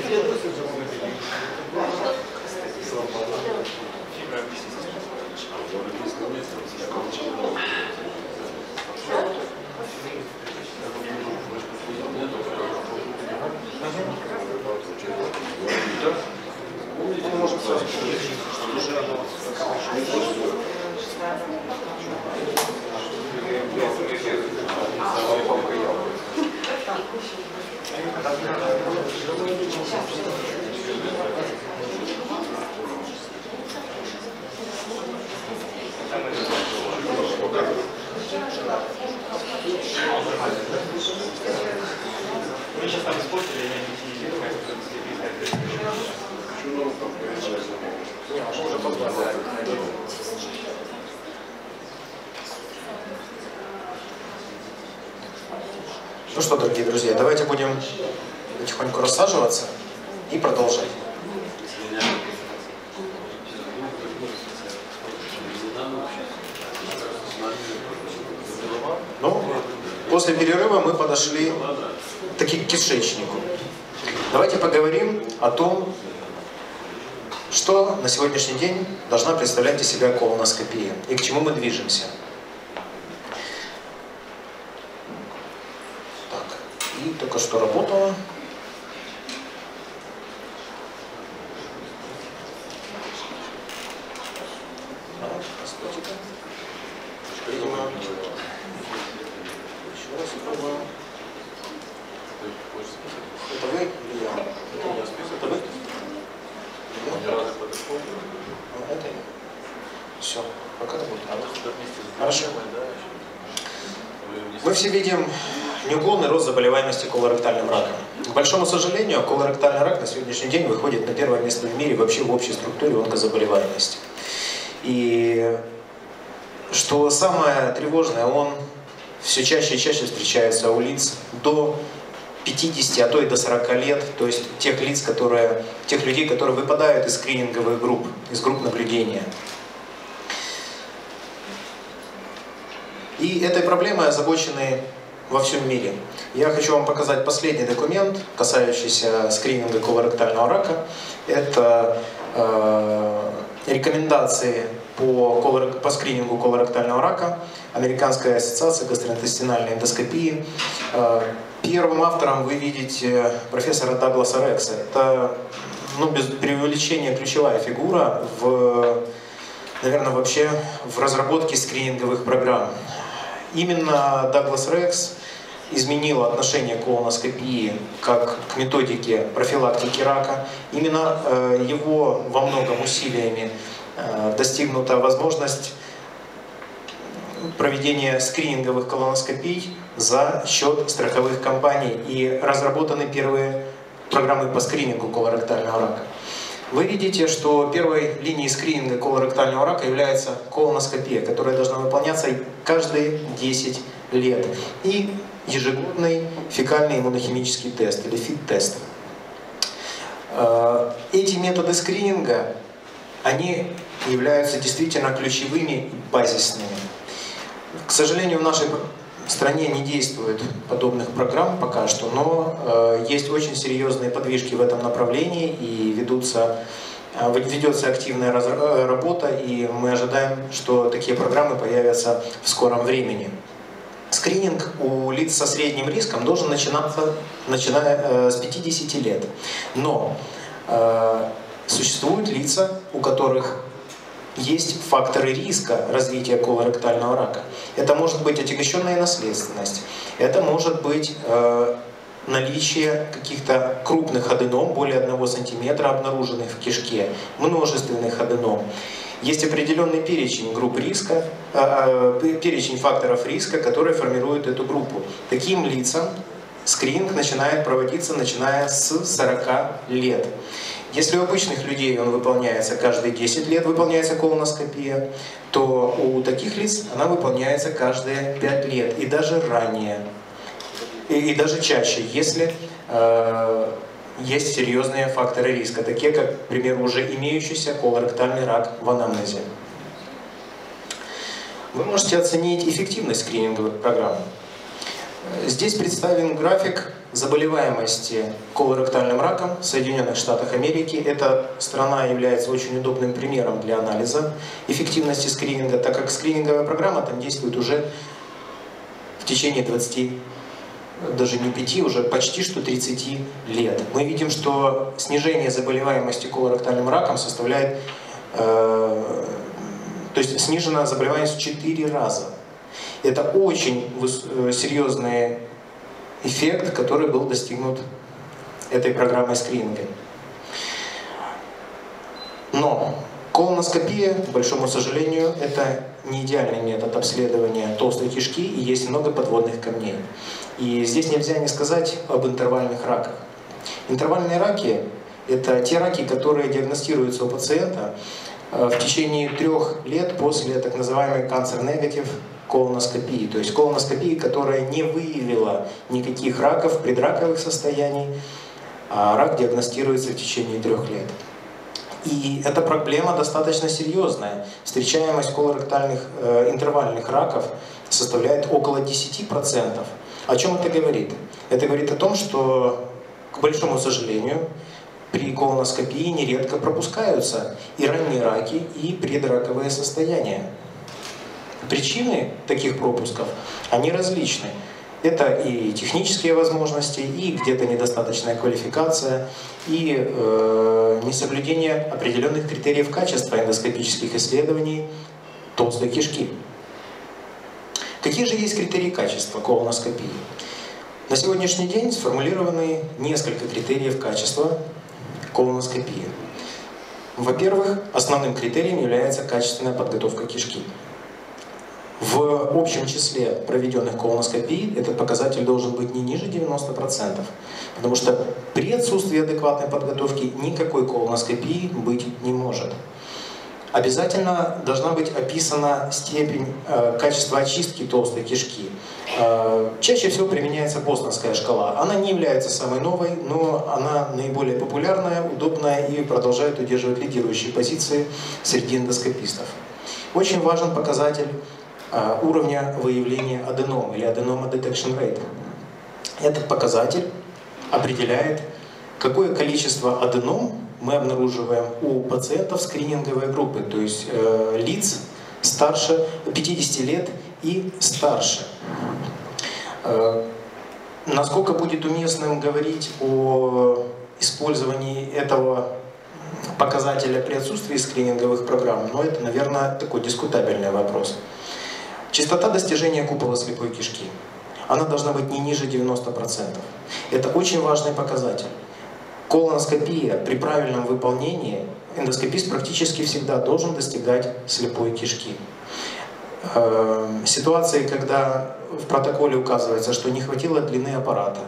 Ну что, дорогие друзья, давайте будем потихоньку рассаживаться и продолжать. Ну, после перерыва мы подошли таки к кишечнику. Давайте поговорим о том, что на сегодняшний день должна представлять из себя колоноскопия и к чему мы движемся. И только что работала. Видимо, еще раз попробуем. Это вы или я? Это вы? Это я. Все, пока это будет. Хорошо. Мы все видим неуклонный рост заболеваемости колоректальным раком. К большому сожалению, колоректальный рак на сегодняшний день выходит на первое место в мире вообще в общей структуре онкозаболеваемости. И что самое тревожное, он все чаще и чаще встречается у лиц до 50, а то и до 40 лет, то есть тех людей, которые выпадают из скрининговых групп, из групп наблюдения. И этой проблемой озабочены во всем мире. Я хочу вам показать последний документ, касающийся скрининга колоректального рака. Это рекомендации по скринингу колоректального рака Американской ассоциации гастроинтестинальной эндоскопии. Первым автором вы видите профессора Дагласа Рекса. Это, без преувеличения, ключевая фигура наверное, вообще в разработке скрининговых программ. Именно Даглас Рекс изменил отношение к колоноскопии как к методике профилактики рака. Именно его во многом усилиями достигнута возможность проведения скрининговых колоноскопий за счет страховых компаний и разработаны первые программы по скринингу колоректального рака. Вы видите, что первой линией скрининга колоректального рака является колоноскопия, которая должна выполняться каждые 10 лет. И ежегодный фекальный иммунохимический тест, или ФИТ-тест. Эти методы скрининга, они являются действительно ключевыми и базисными. К сожалению, в нашей стране не действует подобных программ пока что, но есть очень серьезные подвижки в этом направлении и ведется активная работа, и мы ожидаем, что такие программы появятся в скором времени. Скрининг у лиц со средним риском должен начинаться начиная с 50 лет, но существуют лица, у которых есть факторы риска развития колоректального рака. Это может быть отягощенная наследственность, это может быть наличие каких-то крупных аденом, более 1 сантиметра, обнаруженных в кишке, множественных аденом. Есть определенный перечень групп риска, перечень факторов риска, которые формируют эту группу. Таким лицам скрининг начинает проводиться начиная с 40 лет. Если у обычных людей он выполняется каждые 10 лет, выполняется колоноскопия, то у таких лиц она выполняется каждые 5 лет и даже ранее, и даже чаще, если есть серьезные факторы риска, такие как, к примеру, уже имеющийся колоректальный рак в анамнезе. Вы можете оценить эффективность скрининговых программ. Здесь представлен график заболеваемости колоректальным раком в Соединенных Штатах Америки. Эта страна является очень удобным примером для анализа эффективности скрининга, так как скрининговая программа там действует уже в течение 20, даже не 5, уже почти что 30 лет. Мы видим, что снижение заболеваемости колоректальным раком составляет, то есть снижена заболеваемость в 4 раза. Это очень серьезный эффект, который был достигнут этой программой скрининга. Но колоноскопия, к большому сожалению, это не идеальный метод обследования толстой кишки, и есть много подводных камней. И здесь нельзя не сказать об интервальных раках. Интервальные раки – это те раки, которые диагностируются у пациента в течение 3 лет после так называемой cancer-negative колоноскопии, то есть колоноскопии, которая не выявила никаких раков, предраковых состояний, а рак диагностируется в течение 3 лет. И эта проблема достаточно серьезная. Встречаемость колоректальных интервальных раков составляет около 10%. О чем это говорит? Это говорит о том, что, к большому сожалению, при колоноскопии нередко пропускаются и ранние раки, и предраковые состояния. Причины таких пропусков, они различны. Это и технические возможности, и где-то недостаточная квалификация, и несоблюдение определенных критериев качества эндоскопических исследований толстой кишки. Какие же есть критерии качества колоноскопии? На сегодняшний день сформулированы несколько критериев качества колоноскопии. Во-первых, основным критерием является качественная подготовка кишки. В общем числе проведенных колоноскопий этот показатель должен быть не ниже 90%, потому что при отсутствии адекватной подготовки никакой колоноскопии быть не может. Обязательно должна быть описана степень качества очистки толстой кишки. Чаще всего применяется Бостонская шкала. Она не является самой новой, но она наиболее популярная, удобная и продолжает удерживать лидирующие позиции среди эндоскопистов. Очень важен показатель уровня выявления аденом или adenoma detection rate. Этот показатель определяет, какое количество аденом мы обнаруживаем у пациентов скрининговой группы, то есть лиц старше 50 лет и старше. Насколько будет уместным говорить о использовании этого показателя при отсутствии скрининговых программ, но это, наверное, такой дискутабельный вопрос. Частота достижения купола слепой кишки, она должна быть не ниже 90%. Это очень важный показатель. Колоноскопия при правильном выполнении, эндоскопист практически всегда должен достигать слепой кишки. Ситуации, когда в протоколе указывается, что не хватило длины аппарата,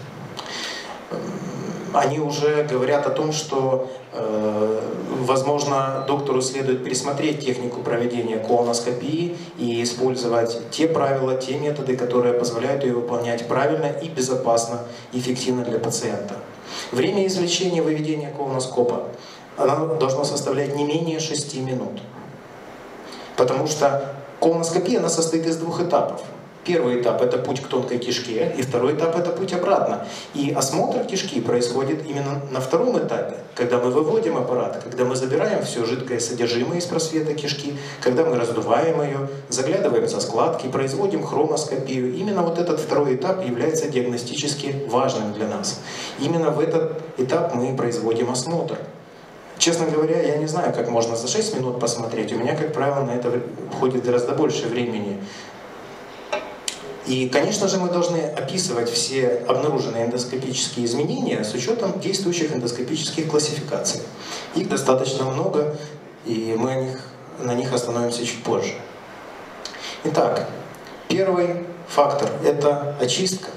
они уже говорят о том, что, возможно, доктору следует пересмотреть технику проведения колоноскопии и использовать те правила, те методы, которые позволяют ее выполнять правильно и безопасно, эффективно для пациента. Время извлечения выведения колоноскопа оно должно составлять не менее 6 минут, потому что колоноскопия она состоит из 2 этапов. Первый этап – это путь к тонкой кишке, и второй этап – это путь обратно. И осмотр кишки происходит именно на втором этапе, когда мы выводим аппарат, когда мы забираем все жидкое содержимое из просвета кишки, когда мы раздуваем ее, заглядываем за складки, производим хромоскопию. Именно вот этот второй этап является диагностически важным для нас. Именно в этот этап мы производим осмотр. Честно говоря, я не знаю, как можно за 6 минут посмотреть. У меня, как правило, на это уходит гораздо больше времени. И, конечно же, мы должны описывать все обнаруженные эндоскопические изменения с учетом действующих эндоскопических классификаций. Их достаточно много, и мы на них остановимся чуть позже. Итак, первый фактор – это очистка.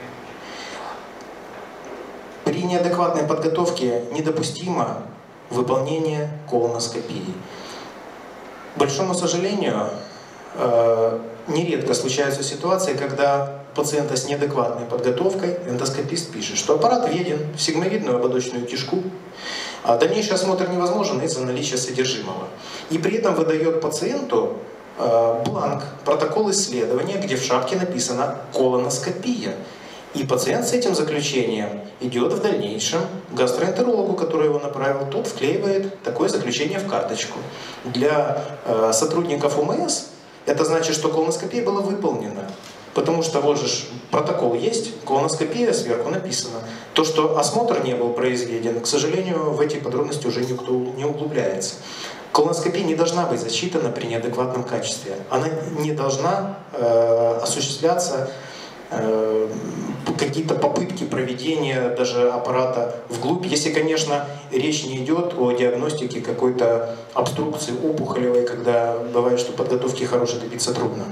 При неадекватной подготовке недопустимо выполнение колоноскопии. К большому сожалению, нередко случаются ситуации, когда пациента с неадекватной подготовкой эндоскопист пишет, что аппарат введен в сигмовидную ободочную кишку, а дальнейший осмотр невозможен из-за наличия содержимого. И при этом выдает пациенту бланк, протокол исследования, где в шапке написано «колоноскопия». И пациент с этим заключением идет в дальнейшем к гастроэнтерологу, который его направил, тот вклеивает такое заключение в карточку. Для сотрудников УМС это значит, что колоноскопия была выполнена. Потому что вот же протокол есть, колоноскопия сверху написано. То, что осмотр не был произведен, к сожалению, в эти подробности уже никто не углубляется. Колоноскопия не должна быть засчитана при неадекватном качестве. Она не должна осуществляться какие-то попытки проведения даже аппарата вглубь, если, конечно, речь не идет о диагностике какой-то обструкции опухолевой, когда бывает, что подготовки хорошей добиться трудно.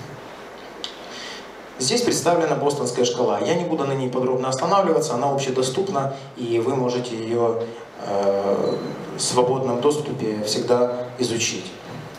Здесь представлена бостонская шкала. Я не буду на ней подробно останавливаться, она общедоступна, и вы можете ее в свободном доступе всегда изучить.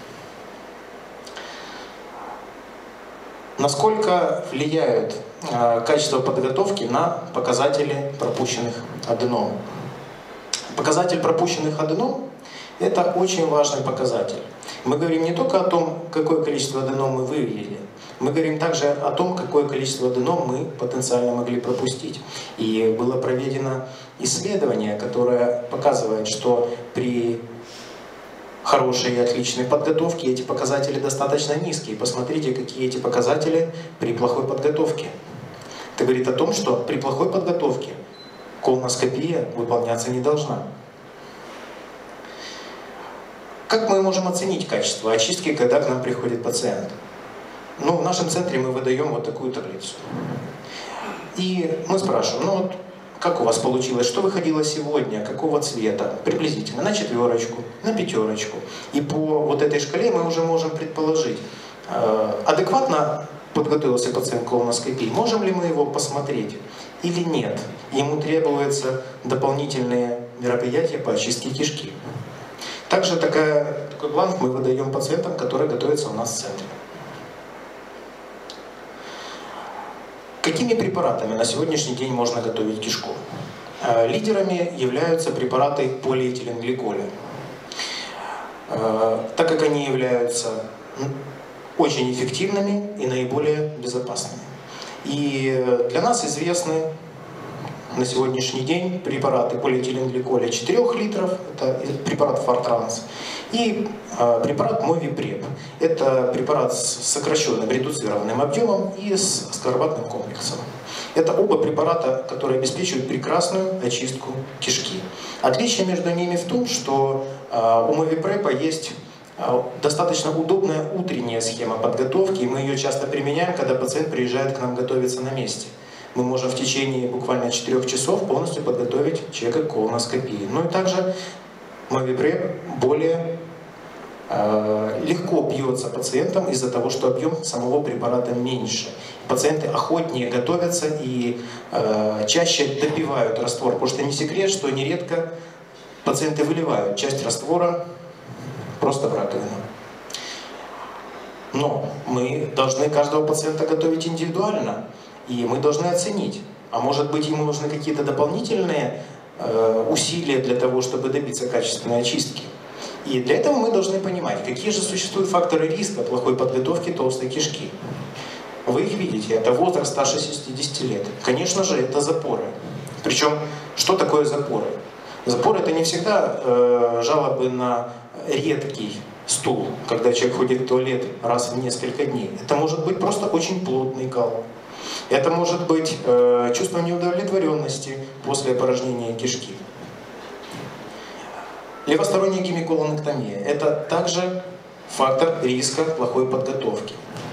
Насколько влияет качество подготовки на показатели пропущенных аденом? Показатель пропущенных аденом – это очень важный показатель. Мы говорим не только о том, какое количество аденом мы выявили, мы говорим также о том, какое количество аденом мы потенциально могли пропустить. И было проведено исследование, которое показывает, что при хорошей и отличной подготовке эти показатели достаточно низкие. Посмотрите, какие эти показатели при плохой подготовке. Это говорит о том, что при плохой подготовке колоноскопия выполняться не должна. Как мы можем оценить качество очистки, когда к нам приходит пациент? Ну, в нашем центре мы выдаем вот такую таблицу. И мы спрашиваем, ну вот, как у вас получилось, что выходило сегодня, какого цвета, приблизительно, на 4, на 5. И по вот этой шкале мы уже можем предположить, адекватно подготовился пациент к колоноскопии, можем ли мы его посмотреть или нет. Ему требуются дополнительные мероприятия по очистке кишки. Также такой бланк мы выдаем пациентам, которые готовятся у нас в центре. Какими препаратами на сегодняшний день можно готовить кишку? Лидерами являются препараты полиэтиленгликоля, так как они являются очень эффективными и наиболее безопасными. И для нас известны на сегодняшний день препараты полиэтиленгликоля 4 литров, это препарат Фортранс, и препарат Мовипреп. Это препарат с сокращенным, редуцированным объемом и с аскорбатным комплексом. Это оба препарата, которые обеспечивают прекрасную очистку кишки. Отличие между ними в том, что у Мовипрепа есть достаточно удобная утренняя схема подготовки, и мы ее часто применяем, когда пациент приезжает к нам готовиться на месте. Мы можем в течение буквально 4 часов полностью подготовить человека к колоноскопии. Ну и также Мовипреп более легко пьется пациентам из-за того, что объем самого препарата меньше. Пациенты охотнее готовятся и чаще допивают раствор, потому что не секрет, что нередко пациенты выливают часть раствора просто в раковину. Но мы должны каждого пациента готовить индивидуально, и мы должны оценить, а может быть ему нужны какие-то дополнительные усилия для того, чтобы добиться качественной очистки. И для этого мы должны понимать, какие же существуют факторы риска плохой подготовки толстой кишки. Вы их видите, это возраст старше 60 лет. Конечно же, это запоры. Причем, что такое запоры? Запоры — это не всегда жалобы на редкий стул, когда человек ходит в туалет раз в несколько дней. Это может быть просто очень плотный кал. Это может быть чувство неудовлетворенности после опорожнения кишки. Левосторонняя гемиколонэктомия – это также фактор риска плохой подготовки.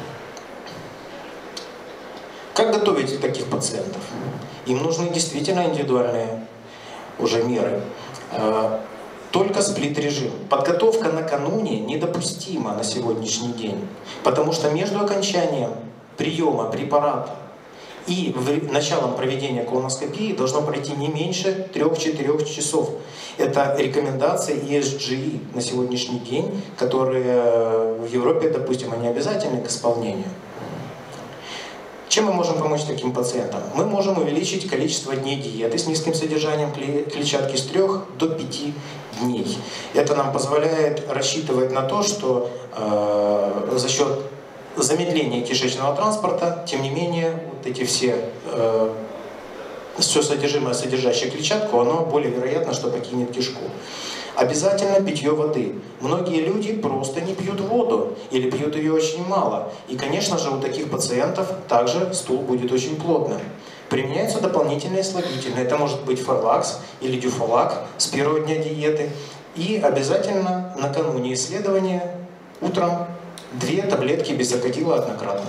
Как готовить таких пациентов? Им нужны действительно индивидуальные уже меры. Только сплит-режим. Подготовка накануне недопустима на сегодняшний день, потому что между окончанием приема препарата и началом проведения колоноскопии должно пройти не меньше 3-4 часов. Это рекомендации ESGE на сегодняшний день, которые в Европе, допустим, они обязательны к исполнению. Чем мы можем помочь таким пациентам? Мы можем увеличить количество дней диеты с низким содержанием клетчатки с 3 до 5 дней. Это нам позволяет рассчитывать на то, что за счет замедления кишечного транспорта, тем не менее, вот эти все содержимое, содержащее клетчатку, оно более вероятно, что покинет кишку. Обязательно питье воды. Многие люди просто не пьют воду или пьют ее очень мало. И, конечно же, у таких пациентов также стул будет очень плотным. Применяются дополнительные слабительные. Это может быть фарлакс или дюфалак с первого дня диеты. И обязательно накануне исследования утром 2 таблетки безокатила однократно.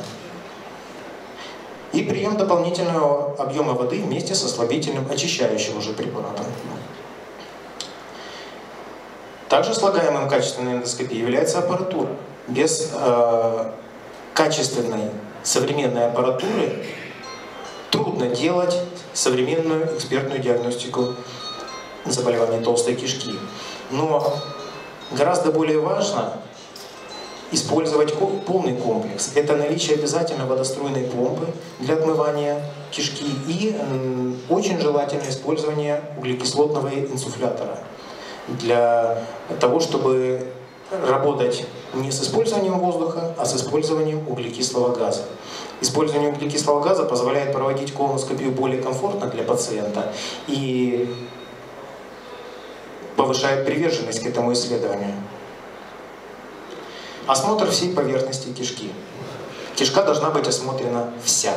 И прием дополнительного объема воды вместе со слабительным, очищающим уже препаратом. Также слагаемым качественной эндоскопии является аппаратура. Без качественной современной аппаратуры трудно делать современную экспертную диагностику заболеваний толстой кишки. Но гораздо более важно использовать полный комплекс. Это наличие обязательно водоструйной помпы для отмывания кишки и очень желательно использование углекислотного инсуфлятора для того, чтобы работать не с использованием воздуха, а с использованием углекислого газа. Использование углекислого газа позволяет проводить колоноскопию более комфортно для пациента и повышает приверженность к этому исследованию. Осмотр всей поверхности кишки. Кишка должна быть осмотрена вся.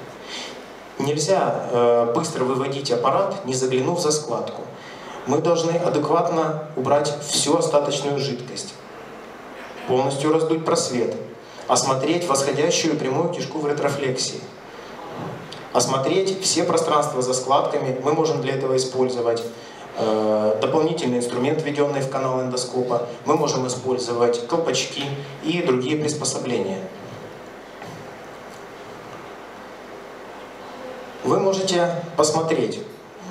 Нельзя быстро выводить аппарат, не заглянув за складку. Мы должны адекватно убрать всю остаточную жидкость, полностью раздуть просвет, осмотреть восходящую прямую кишку в ретрофлексии, осмотреть все пространства за складками. Мы можем для этого использовать дополнительный инструмент, введенный в канал эндоскопа. Мы можем использовать колпачки и другие приспособления. Вы можете посмотреть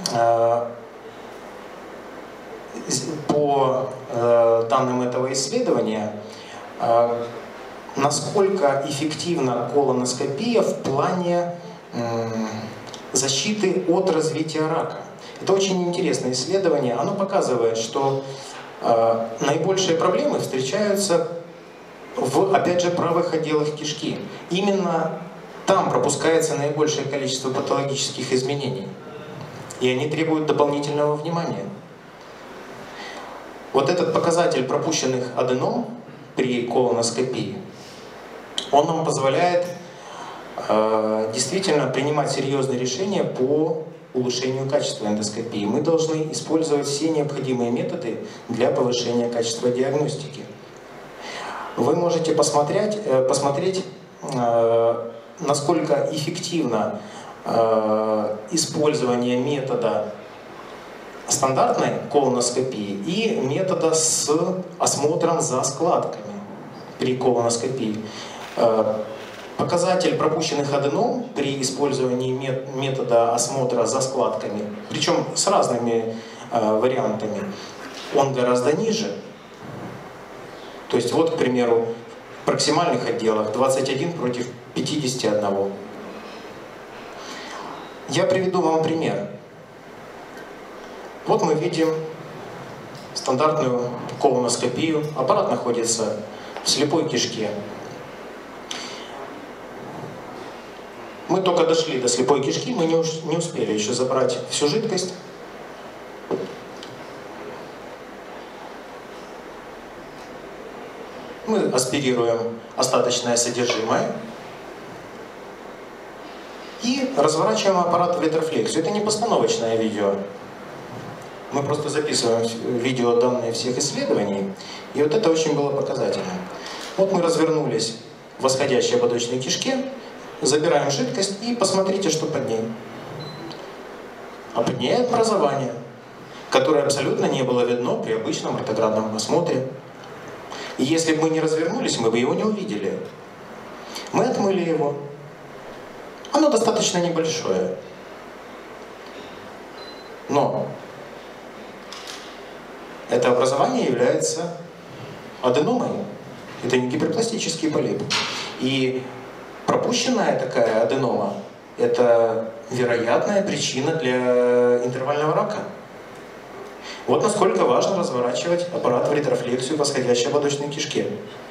по данным этого исследования, насколько эффективна колоноскопия в плане защиты от развития рака. Это очень интересное исследование. Оно показывает, что наибольшие проблемы встречаются в, опять же, правых отделах кишки. Именно там пропускается наибольшее количество патологических изменений. И они требуют дополнительного внимания. Вот этот показатель пропущенных аденом при колоноскопии, он нам позволяет действительно принимать серьезные решения по улучшению качества эндоскопии. Мы должны использовать все необходимые методы для повышения качества диагностики. Вы можете посмотреть, насколько эффективно использование метода стандартной колоноскопии и метода с осмотром за складками при колоноскопии. Показатель пропущенных аденом при использовании метода осмотра за складками, причем с разными вариантами, он гораздо ниже. То есть вот, к примеру, в проксимальных отделах 21 против 51. Я приведу вам пример. Вот мы видим стандартную колоноскопию. Аппарат находится в слепой кишке. Мы только дошли до слепой кишки, мы не успели еще забрать всю жидкость. Мы аспирируем остаточное содержимое и разворачиваем аппарат в ретрофлексию. Это не постановочное видео. Мы просто записываем видео данные всех исследований, и вот это очень было показательно. Вот мы развернулись в восходящей ободочной кишке, забираем жидкость и посмотрите, что под ней. А под ней образование, которое абсолютно не было видно при обычном ретроградном осмотре. И если бы мы не развернулись, мы бы его не увидели. Мы отмыли его. Оно достаточно небольшое. Но это образование является аденомой. Это не гиперпластический полип. И пропущенная такая аденома – это вероятная причина для интервального рака. Вот насколько важно разворачивать аппарат в ретрофлексию восходящей ободочной кишке.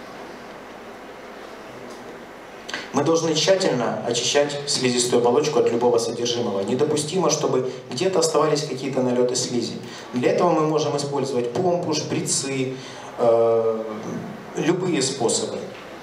Мы должны тщательно очищать слизистую оболочку от любого содержимого. Недопустимо, чтобы где-то оставались какие-то налеты слизи. Для этого мы можем использовать помпу, шприцы, любые способы.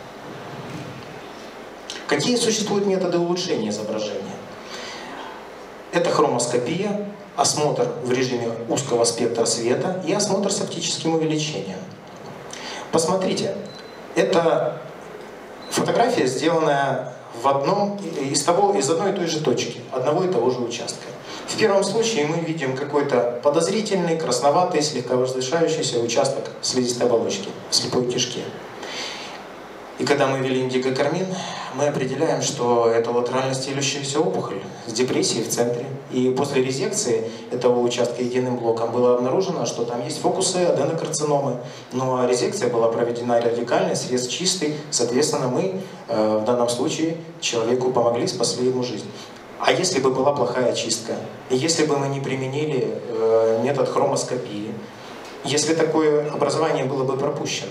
Какие существуют методы улучшения изображения? Это хромоскопия, осмотр в режиме узкого спектра света и осмотр с оптическим увеличением. Посмотрите, это фотография, сделанная из одной и той же точки, одного и того же участка. В первом случае мы видим какой-то подозрительный, красноватый, слегка возвышающийся участок слизистой оболочки в слепой кишке. И когда мы ввели индикокармин, мы определяем, что это латерально стелющаяся опухоль с депрессией в центре. И после резекции этого участка единым блоком было обнаружено, что там есть фокусы аденокарциномы. Но резекция была проведена радикально, срез чистый. Соответственно, мы в данном случае человеку помогли, спасли ему жизнь. А если бы была плохая чистка? Если бы мы не применили метод хромоскопии? Если такое образование было бы пропущено?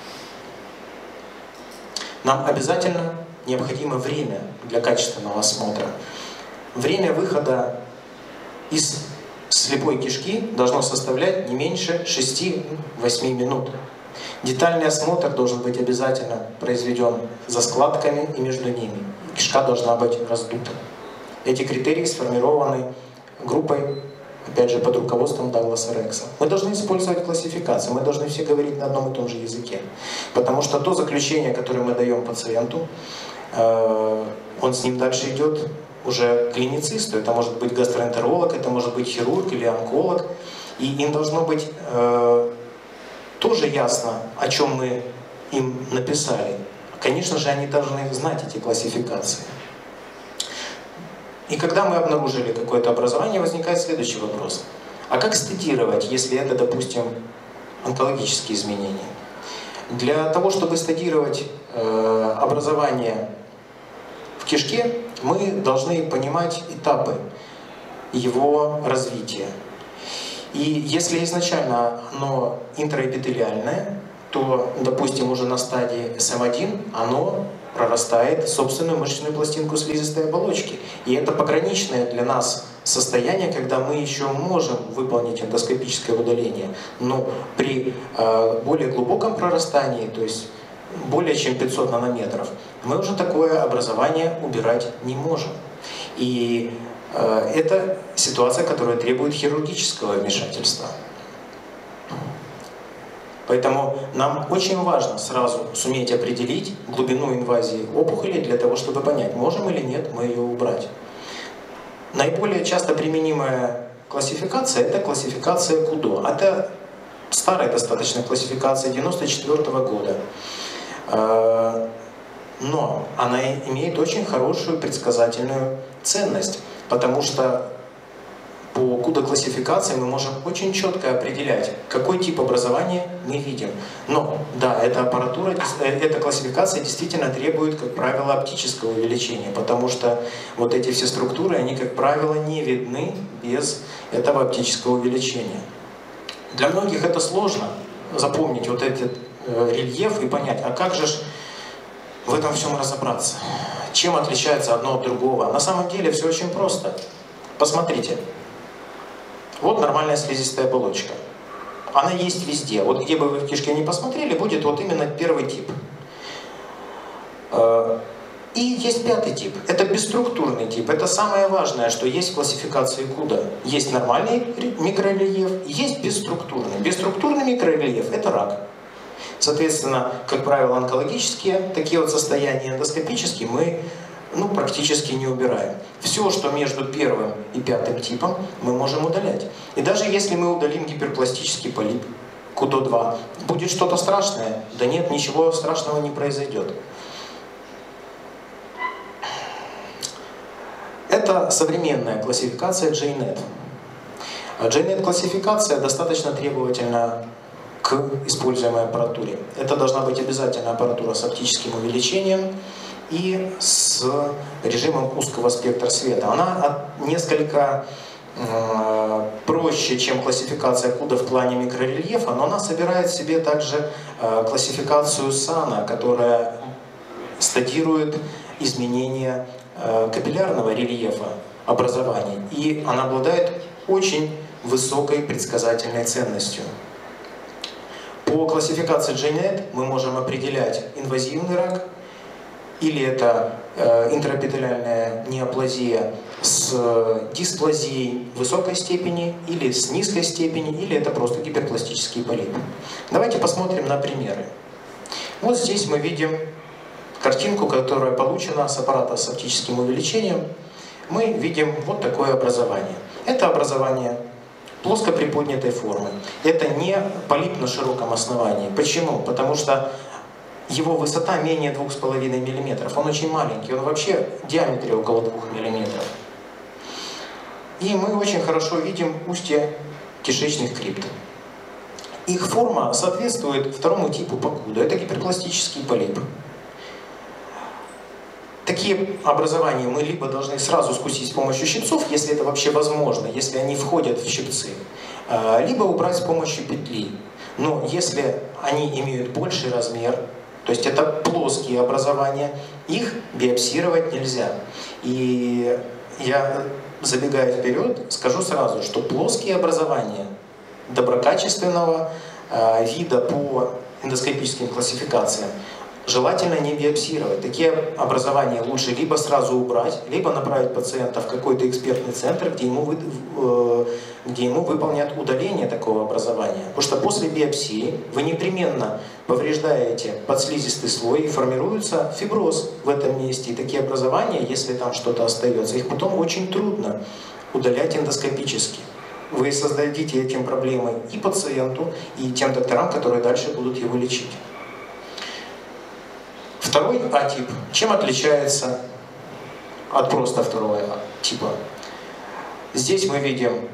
Нам обязательно необходимо время для качественного осмотра. Время выхода из слепой кишки должно составлять не меньше 6-8 минут. Детальный осмотр должен быть обязательно произведен за складками и между ними. Кишка должна быть раздута. Эти критерии сформированы группой, опять же, под руководством Дагласа Рекса. Мы должны использовать классификацию, мы должны все говорить на одном и том же языке. Потому что то заключение, которое мы даем пациенту, он с ним дальше идет уже к клиницисту. Это может быть гастроэнтеролог, это может быть хирург или онколог. И им должно быть тоже ясно, о чем мы им написали. Конечно же, они должны знать эти классификации. И когда мы обнаружили какое-то образование, возникает следующий вопрос. А как стадировать, если это, допустим, онкологические изменения? Для того, чтобы стадировать образование в кишке, мы должны понимать этапы его развития. И если изначально оно интраэпителиальное, то, допустим, уже на стадии СМ1 оно прорастает собственную мышечную пластинку слизистой оболочки. И это пограничное для нас состояние, когда мы еще можем выполнить эндоскопическое удаление. Но при более глубоком прорастании, то есть более чем 500 нанометров, мы уже такое образование убирать не можем. И это ситуация, которая требует хирургического вмешательства. Поэтому нам очень важно сразу суметь определить глубину инвазии опухоли для того, чтобы понять, можем или нет мы ее убрать. Наиболее часто применимая классификация – это классификация КУДО. Это старая достаточно классификация 1994 года. Но она имеет очень хорошую предсказательную ценность, потому что по КУДО-классификации мы можем очень четко определять, какой тип образования мы видим. Но да, эта аппаратура, эта классификация действительно требует, как правило, оптического увеличения, потому что вот эти все структуры, они, как правило, не видны без этого оптического увеличения. Для многих это сложно запомнить вот этот рельеф и понять, а как же в этом всем разобраться? Чем отличается одно от другого? На самом деле все очень просто. Посмотрите. Вот нормальная слизистая оболочка. Она есть везде. Вот где бы вы в кишке не посмотрели, будет вот именно первый тип. И есть пятый тип. Это бесструктурный тип. Это самое важное, что есть в классификации КУДО. Есть нормальный микрорельеф, есть бесструктурный. Бесструктурный микрорельеф – это рак. Соответственно, как правило, онкологические такие вот состояния, эндоскопические мы практически не убираем. Все, что между первым и пятым типом, мы можем удалять. И даже если мы удалим гиперпластический полип, КУДО-2, будет что-то страшное? Да нет, ничего страшного не произойдет. Это современная классификация JNET. JNET-классификация достаточно требовательна к используемой аппаратуре. Это должна быть обязательно аппаратура с оптическим увеличением и с режимом узкого спектра света. Она несколько проще, чем классификация КУДа в плане микрорельефа, но она собирает в себе также классификацию САНа, которая стадирует изменения капиллярного рельефа образований. И она обладает очень высокой предсказательной ценностью. По классификации GeneT мы можем определять инвазивный рак, или это интраэпителиальная неоплазия с дисплазией высокой степени, или с низкой степени, или это просто гиперпластический полип. Давайте посмотрим на примеры. Вот здесь мы видим картинку, которая получена с аппарата с оптическим увеличением. Мы видим вот такое образование. Это образование плоско приподнятой формы. Это не полип на широком основании. Почему? Потому что его высота менее 2,5 мм. Он очень маленький, он вообще в диаметре около 2 мм. И мы очень хорошо видим устье кишечных крипт. Их форма соответствует второму типу по КУДу. Это гиперпластический полип. Такие образования мы либо должны сразу скусить с помощью щипцов, если это вообще возможно, если они входят в щипцы, либо убрать с помощью петли. Но если они имеют больший размер, то есть это плоские образования, их биопсировать нельзя. И я, забегая вперед, скажу сразу, что плоские образования доброкачественного вида по эндоскопическим классификациям желательно не биопсировать. Такие образования лучше либо сразу убрать, либо направить пациента в какой-то экспертный центр, где ему выполнят удаление такого образования. Потому что после биопсии вы непременно повреждаете подслизистый слой и формируется фиброз в этом месте. И такие образования, если там что-то остается, их потом очень трудно удалять эндоскопически. Вы создадите этим проблемы и пациенту, и тем докторам, которые дальше будут его лечить. Второй А-тип чем отличается от просто второго типа? Здесь мы видим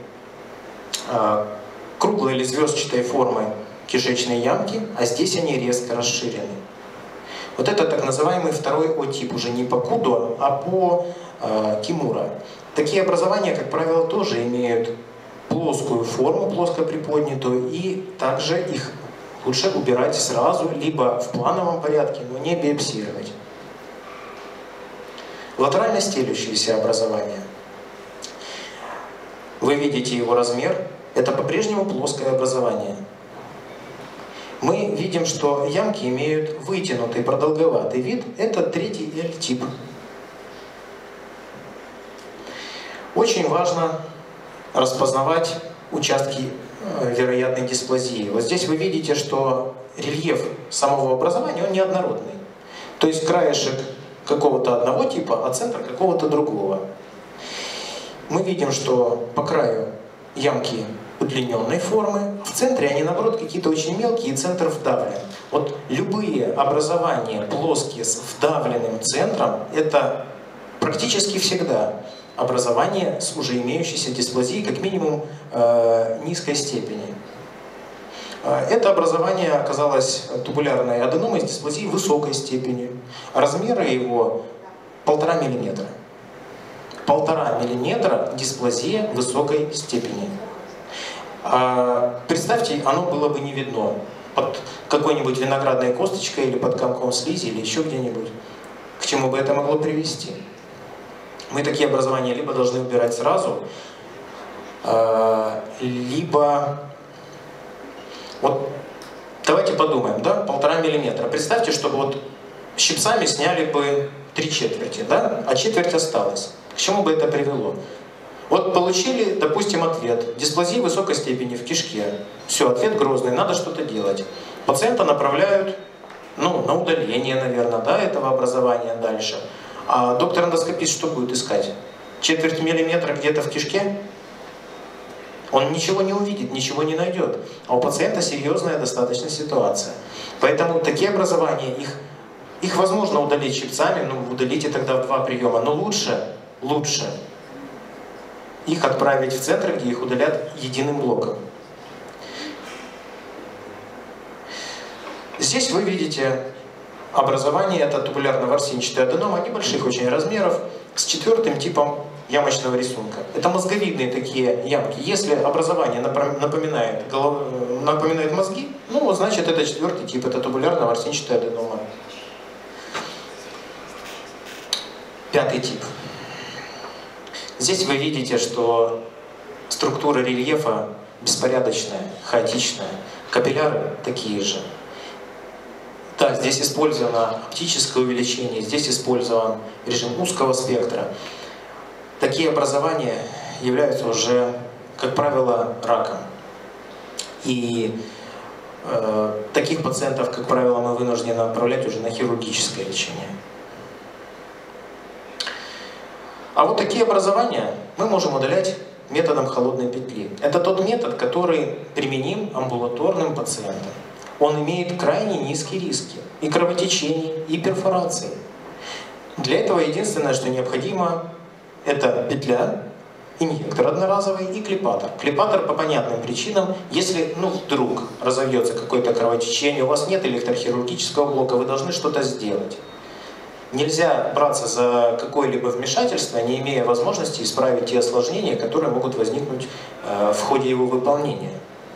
круглой или звездчатой формы кишечные ямки, а здесь они резко расширены. Вот это так называемый второй О-тип, уже не по КУДу, а по Кимура. Такие образования, как правило, тоже имеют плоскую форму, плоско приподнятую, и также их лучше убирать сразу, либо в плановом порядке, но не биопсировать. Латерально стелющиеся образования. Вы видите его размер. Это по-прежнему плоское образование. Мы видим, что ямки имеют вытянутый, продолговатый вид. Это третий L-тип. Очень важно распознавать участки вероятной дисплазии. Вот здесь вы видите, что рельеф самого образования, он неоднородный. То есть краешек какого-то одного типа, а центр какого-то другого. Мы видим, что по краю ямки удлиненной формы, в центре они, наоборот, какие-то очень мелкие, и центр вдавлен. Вот любые образования плоские с вдавленным центром, это практически всегда образование с уже имеющейся дисплазией, как минимум низкой степени. Это образование оказалось тубулярной аденомой с дисплазией высокой степени. Размеры его 1,5 мм. 1,5 мм дисплазия высокой степени. Представьте, оно было бы не видно под какой-нибудь виноградной косточкой или под комком слизи или еще где-нибудь. К чему бы это могло привести? Мы такие образования либо должны убирать сразу, либо... Вот давайте подумаем, да, 1,5 мм. Представьте, что вот щипцами сняли бы 3/4, да, а четверть осталась. К чему бы это привело? Вот получили, допустим, ответ. Дисплазия высокой степени в кишке. Все, ответ грозный, надо что-то делать. Пациента направляют, на удаление, наверное, да, этого образования дальше. А доктор-эндоскопист что будет искать? 1/4 миллиметра где-то в кишке? Он ничего не увидит, ничего не найдет. А у пациента серьезная достаточно ситуация. Поэтому такие образования, их возможно удалить щипцами, удалите тогда в 2 приема. Но лучше их отправить в центр, где их удалят единым блоком. Здесь вы видите образование, это тубулярно-ворсинчатая аденома небольших очень размеров, с 4-м типом ямочного рисунка. Это мозговидные такие ямки. Если образование напоминает мозги, ну вот значит это 4-й тип, это тубулярно-ворсинчатая аденома. 5-й тип. Здесь вы видите, что структура рельефа беспорядочная, хаотичная. Капилляры такие же. Да, здесь использовано оптическое увеличение, здесь использован режим узкого спектра. Такие образования являются уже, как правило, раком. И таких пациентов, как правило, мы вынуждены отправлять уже на хирургическое лечение. А вот такие образования мы можем удалять методом холодной петли. Это тот метод, который применим амбулаторным пациентам. Он имеет крайне низкие риски и кровотечений, и перфораций. Для этого единственное, что необходимо, это петля, инъектор одноразовый и клипатор. Клипатор по понятным причинам, если вдруг разовьется какое-то кровотечение, у вас нет электрохирургического блока, вы должны что-то сделать. Нельзя браться за какое-либо вмешательство, не имея возможности исправить те осложнения, которые могут возникнуть в ходе его выполнения.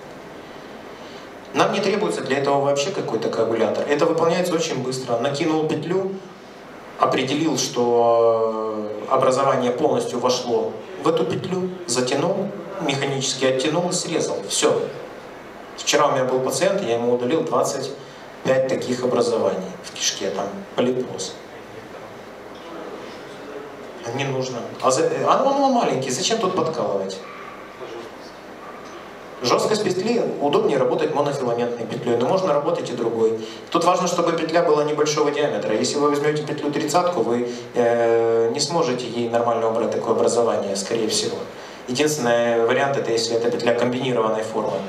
Нам не требуется для этого вообще какой-то коагулятор. Это выполняется очень быстро. Накинул петлю, определил, что образование полностью вошло в эту петлю, затянул, механически оттянул и срезал. Все. Вчера у меня был пациент, я ему удалил 25 таких образований в кишке, там полипоз. Не нужно. Он маленький, зачем тут подкалывать? Жесткость петли удобнее работать монофиламентной петлей, но можно работать и другой. Тут важно, чтобы петля была небольшого диаметра. Если вы возьмете петлю 30-ку, вы не сможете ей нормально убрать такое образование, скорее всего. Единственный вариант это если это петля комбинированной формы.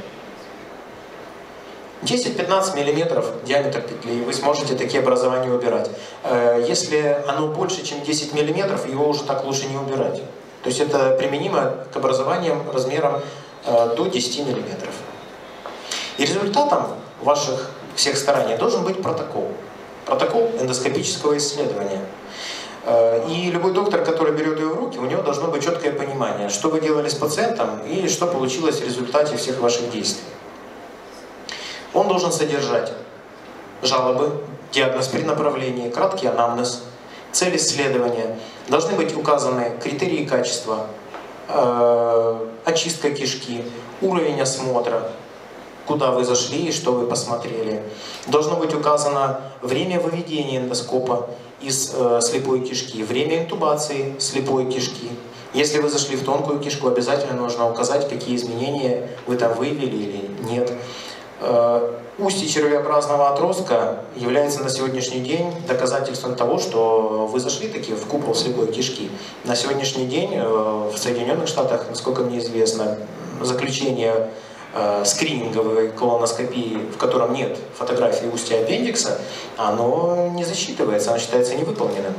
10-15 мм диаметр петли, вы сможете такие образования убирать. Если оно больше, чем 10 мм, его уже так лучше не убирать. То есть это применимо к образованиям размером до 10 мм. И результатом ваших всех стараний должен быть протокол. Протокол эндоскопического исследования. И любой доктор, который берет ее в руки, у него должно быть четкое понимание, что вы делали с пациентом и что получилось в результате всех ваших действий. Он должен содержать жалобы, диагноз при направлении, краткий анамнез, цель исследования. Должны быть указаны критерии качества, очистка кишки, уровень осмотра, куда вы зашли и что вы посмотрели. Должно быть указано время выведения эндоскопа из слепой кишки, время интубации слепой кишки. Если вы зашли в тонкую кишку, обязательно нужно указать, какие изменения вы там вывели или нет. Устье червеобразного отростка является на сегодняшний день доказательством того, что вы зашли таки в купол слепой кишки. На сегодняшний день в Соединенных Штатах, насколько мне известно, заключение скрининговой колоноскопии, в котором нет фотографии устья аппендикса, оно не засчитывается, оно считается невыполненным.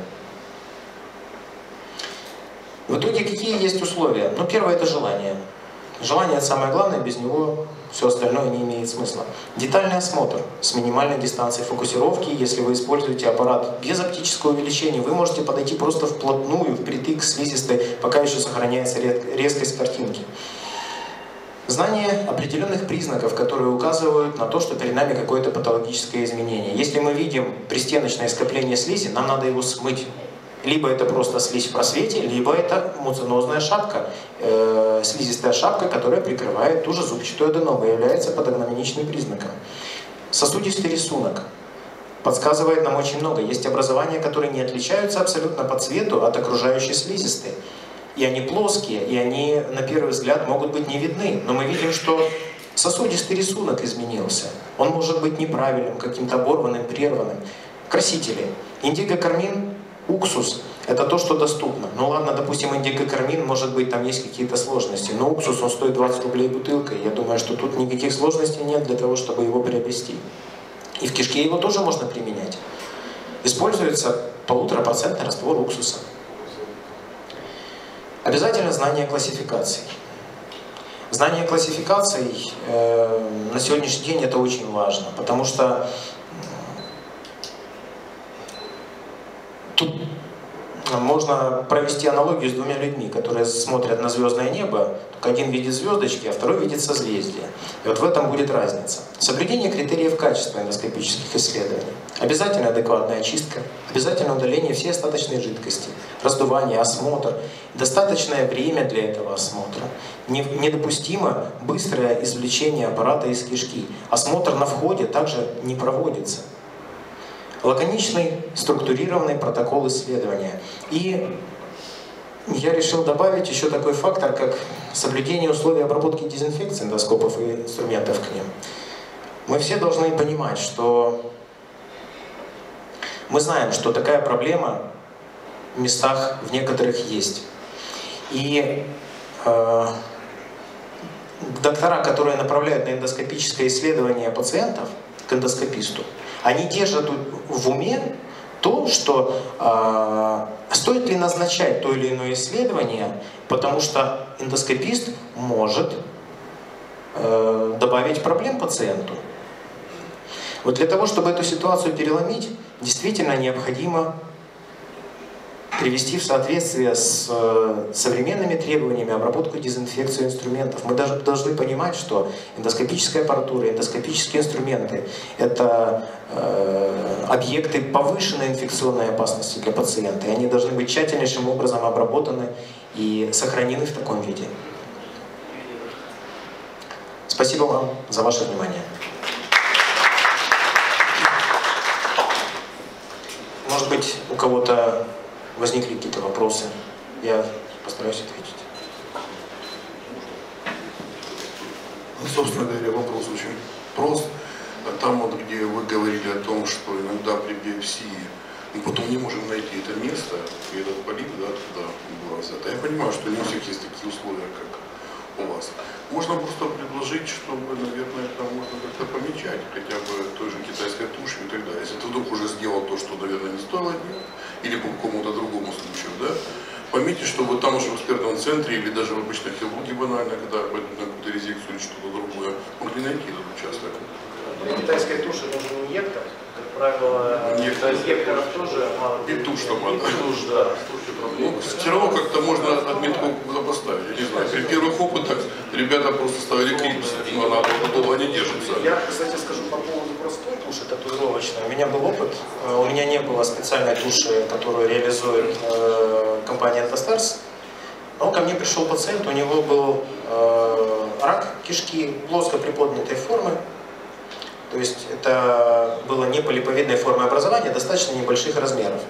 В итоге какие есть условия? Ну, первое – это желание. Желание – это самое главное, без него все остальное не имеет смысла. Детальный осмотр с минимальной дистанцией фокусировки. Если вы используете аппарат без оптического увеличения, вы можете подойти просто вплотную, впритык к слизистой, пока еще сохраняется резкость картинки. Знание определенных признаков, которые указывают на то, что перед нами какое-то патологическое изменение. Если мы видим пристеночное скопление слизи, нам надо его смыть. Либо это просто слизь в просвете, либо это муцинозная шапка, слизистая шапка, которая прикрывает ту же зубчатую аденому и является патогномоничным признаком. Сосудистый рисунок подсказывает нам очень много. Есть образования, которые не отличаются абсолютно по цвету от окружающей слизистой. И они плоские, и они на первый взгляд могут быть не видны. Но мы видим, что сосудистый рисунок изменился. Он может быть неправильным, каким-то оборванным, прерванным. Красители. Индиго-кармин, уксус – это то, что доступно. Ну ладно, допустим, индиго-кармин, может быть, там есть какие-то сложности. Но уксус, он стоит 20 рублей бутылка. Я думаю, что тут никаких сложностей нет для того, чтобы его приобрести. И в кишке его тоже можно применять. Используется 1,5% раствор уксуса. Обязательно знание классификаций. Знание классификаций на сегодняшний день это очень важно, потому что тут можно провести аналогию с двумя людьми, которые смотрят на звездное небо, только один видит звездочки, а второй видит созвездия. И вот в этом будет разница. Соблюдение критериев качества эндоскопических исследований. Обязательно адекватная очистка, обязательно удаление всей остаточной жидкости, раздувание, осмотр, достаточное время для этого осмотра. Недопустимо быстрое извлечение аппарата из кишки. Осмотр на входе также не проводится. Лаконичный, структурированный протокол исследования. И я решил добавить еще такой фактор, как соблюдение условий обработки и дезинфекции эндоскопов и инструментов к ним. Мы все должны понимать, что мы знаем, что такая проблема в местах в некоторых есть. И доктора, которые направляют на эндоскопическое исследование пациентов к эндоскописту, они держат в уме то, что стоит ли назначать то или иное исследование, потому что эндоскопист может добавить проблем пациенту. Вот для того, чтобы эту ситуацию переломить, действительно необходимо привести в соответствие с современными требованиями обработку и дезинфекцию инструментов. Мы даже должны понимать, что эндоскопическая аппаратура, эндоскопические инструменты — это объекты повышенной инфекционной опасности для пациента, и они должны быть тщательнейшим образом обработаны и сохранены в таком виде. Спасибо вам за ваше внимание. Может быть, у кого-то возникли какие-то вопросы? Я постараюсь ответить. Ну, собственно говоря, вопрос очень прост. Там, вот, где вы говорили о том, что иногда при биопсии мы потом не можем найти это место, и этот полип, да, туда было взято. Я понимаю, что не у всех есть такие условия, как у вас. Можно просто предложить, чтобы, наверное, это можно как-то помечать, хотя бы той же китайской тушью и так далее. Если ты вдруг уже сделал то, что, наверное, не стоило делать, или по какому-то другому случаю, да, поймите, что вот там уже в экспертном центре, или даже в обычной хирургии банально, когда пойдут на какую-то резекцию или что-то другое, могли найти этот участок. Для китайской туши нужен инъектор. Как правило, инъекторов тоже мало. И тушь там надо. Тушь, да. Ну, все равно как-то можно отметку поставить. Я не знаю, при первых опытах ребята просто ставили клипсы, но она долго не держится. Я, кстати, скажу по поводу простой туши татуировочной. У меня был опыт, у меня не было специальной туши, которую реализует компания Endostars. Но ко мне пришел пациент, у него был рак кишки плоско приподнятой формы. То есть это было не полиповидной формы образования, достаточно небольших размеров.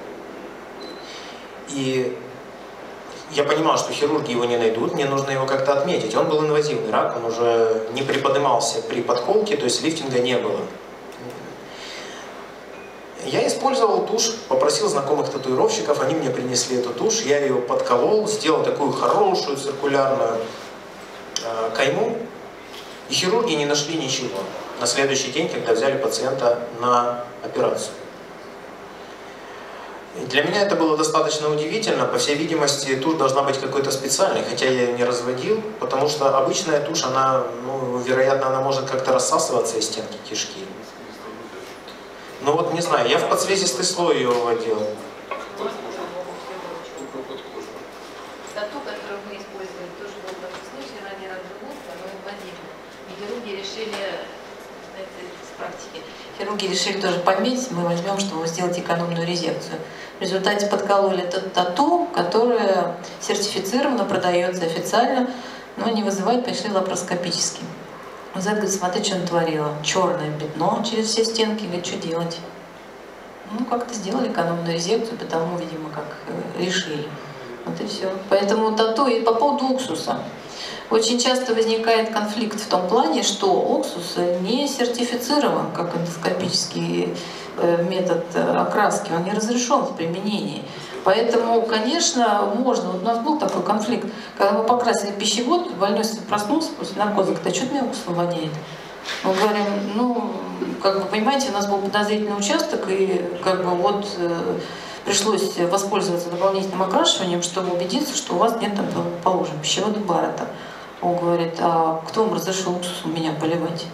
И я понимал, что хирурги его не найдут, мне нужно его как-то отметить. Он был инвазивный рак, он уже не приподнимался при подколке, то есть лифтинга не было. Я использовал тушь, попросил знакомых татуировщиков, они мне принесли эту тушь, я ее подколол, сделал такую хорошую циркулярную кайму, и хирурги не нашли ничего на следующий день, когда взяли пациента на операцию. И для меня это было достаточно удивительно. По всей видимости, тушь должна быть какой-то специальной, хотя я ее не разводил, потому что обычная тушь, она, ну, вероятно, она может как-то рассасываться из стенки кишки. Ну вот не знаю, я в подслизистый слой ее вводил. Тату, которую мы использовали, тоже был такой случай, ранее рак желудка, но инвазивный. И хирурги решили, это с практики, хирурги решили тоже пометить, мы возьмем, чтобы сделать экономную резекцию. В результате подкололи тату, которая сертифицирована, продается официально, но не вызывает, пришли лапароскопически. Зад говорит, смотри, что натворила. Черное пятно через все стенки, говорит, что делать? Ну, как-то сделали экономную резекцию, потому, видимо, как решили. Вот и все. Поэтому тату. И по поводу уксуса. Очень часто возникает конфликт в том плане, что уксус не сертифицирован как эндоскопический метод окраски, он не разрешен в применении. Поэтому, конечно, можно. Вот у нас был такой конфликт, когда мы покрасили пищевод, больной проснулся после наркоза, говорит, а что-то меня уксусом воняет. Мы говорим, ну, как вы понимаете, у нас был подозрительный участок, и как бы вот пришлось воспользоваться дополнительным окрашиванием, чтобы убедиться, что у вас нет там, положим, пищевода Баррета. Он говорит, а кто вам разрешил уксусом меня поливать?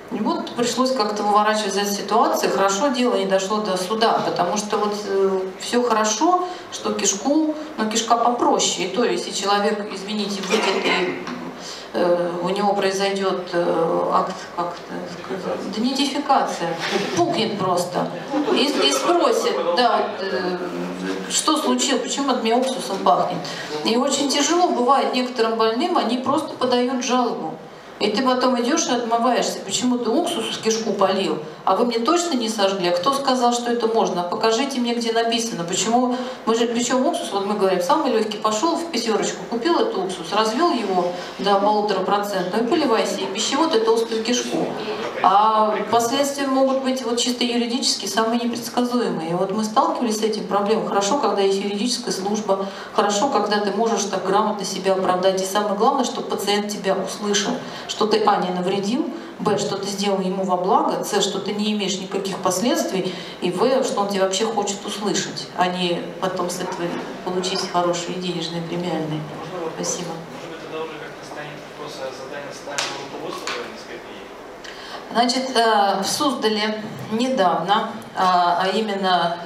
И вот пришлось как-то выворачивать из этой ситуации. Хорошо дело не дошло до суда, потому что вот все хорошо, что кишку, но кишка попроще. И то, если человек, извините, выйдет и у него произойдет акт, как сказать, денидификация, пукнет просто и спросит, да, вот, что случилось, почему от меня уксусом пахнет. И очень тяжело бывает некоторым больным, они просто подают жалобу. И ты потом идешь и отмываешься, почему ты уксус в кишку полил, а вы мне точно не сожгли, а кто сказал, что это можно? Покажите мне, где написано, почему, мы же, причем уксус, вот мы говорим, самый легкий, пошел в пятерочку, купил этот уксус, развел его до 1,5% и поливай себе пищевод и толстую кишку. А последствия могут быть вот чисто юридически самые непредсказуемые. И вот мы сталкивались с этим проблемой. Хорошо, когда есть юридическая служба, хорошо, когда ты можешь так грамотно себя оправдать. И самое главное, чтобы пациент тебя услышал, что ты, а, не навредил, б, что ты сделал ему во благо, с, что ты не имеешь никаких последствий, и в, что он тебя вообще хочет услышать, а не потом с этого получить хорошие денежные премиальные. Спасибо. Может быть, тогда уже как-то станет вопрос о задании социального руководства по эндоскопии? Значит, в Суздале недавно, а именно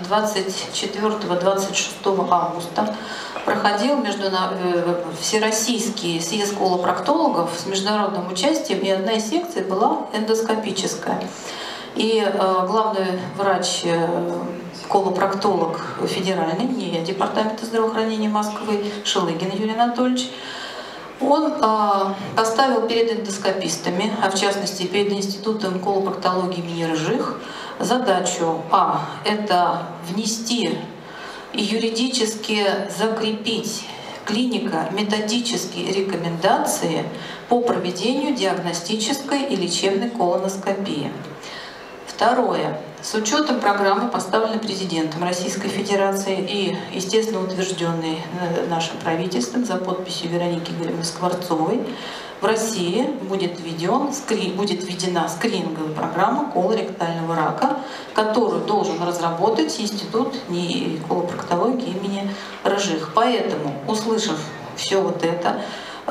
24-26 августа, проходил Всероссийский съезд колопроктологов с международным участием, и одна из секций была эндоскопическая. И главный врач, колопроктолог федеральный, не департамента здравоохранения Москвы, Шелыгин Юрий Анатольевич, он поставил перед эндоскопистами, а в частности перед Институтом колопроктологии имени Рыжих, задачу это внести и юридически закрепить клинико-методические рекомендации по проведению диагностической и лечебной колоноскопии. Второе. С учетом программы, поставленной президентом Российской Федерации и, естественно, утвержденной нашим правительством за подписью Вероники Игоревны Скворцовой, в России будет введена скрининговая программа колоректального рака, которую должен разработать Институт колопроктологии имени Рыжих. Поэтому, услышав все вот это,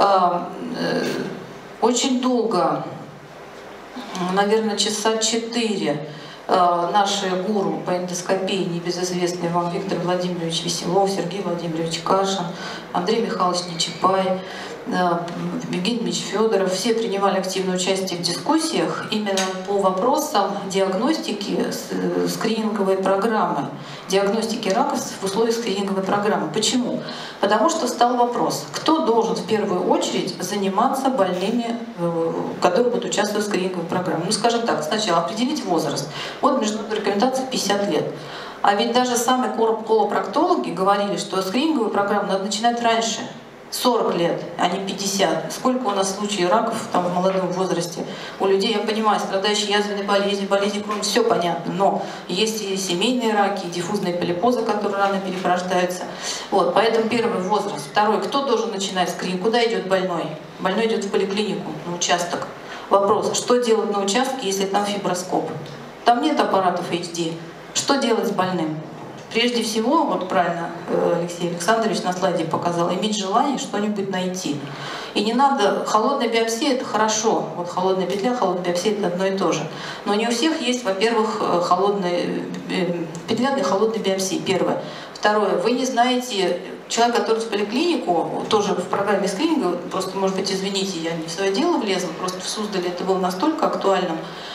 очень долго, наверное, часа 4, наши гуру по эндоскопии, небезызвестные вам Виктор Владимирович Веселов, Сергей Владимирович Кашин, Андрей Михайлович Нечапай, Евгений Ильич Федоров, все принимали активное участие в дискуссиях именно по вопросам диагностики скрининговой программы, диагностики раков в условиях скрининговой программы. Почему? Потому что встал вопрос, кто должен в первую очередь заниматься больными, которые будут участвовать в скрининговой программе. Ну, скажем так, сначала определить возраст. Вот международная рекомендация 50 лет. А ведь даже сами колопроктологи говорили, что скрининговую программу надо начинать раньше. 40 лет, а не 50. Сколько у нас случаев раков там, в молодом возрасте у людей, я понимаю, страдающие язвенной болезнью, болезни крови, все понятно, но есть и семейные раки, и диффузные полипозы, которые рано перерождаются. Вот, поэтому первый возраст. Второй, кто должен начинать скрининг? Куда идет больной? Больной идет в поликлинику, на участок. Вопрос, что делать на участке, если там фиброскоп? Там нет аппаратов HD. Что делать с больным? Прежде всего, вот правильно Алексей Александрович на слайде показал, иметь желание что-нибудь найти. И не надо, холодная биопсия — это хорошо, вот холодная петля, холодная биопсия — это одно и то же. Но не у всех есть, во-первых, холодная петля для холодной биопсии, первое. Второе, вы не знаете, человек, который в поликлинику, тоже в программе скрининга, просто, может быть, извините, я не в свое дело влезла, просто в Суздале это было настолько актуальным.